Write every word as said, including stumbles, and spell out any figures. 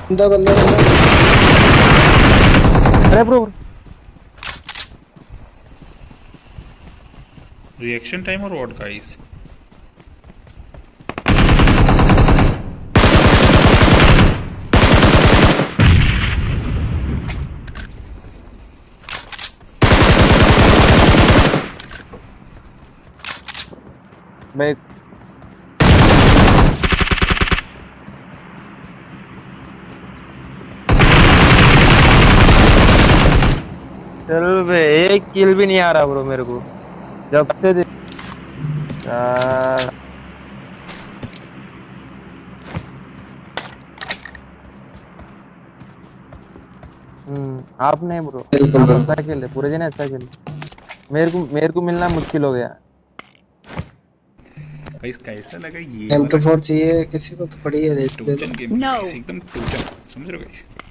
बंदा बंदा बंदा। अरे ब्रो रिएक्शन टाइम और व्हाट गाइस? मैं चल बे, एक किल भी नहीं आ रहा ब्रो मेरे को जब से दे- यार। हम्म आप नहीं ब्रो। बिल्कुल आप अच्छा बिल्कुल। खेले, पूरे जने अच्छा खेले। मेरे को मेरे को मिलना मुश्किल हो गया। गाइस कैसा लगा ये एम टू वाला फोर चाहिए किसी को तो पड़ी है, देख ले लो। टोचन गेम प्ले No. गाइस, एकदम टोचन, समझ रहे हो गाइस?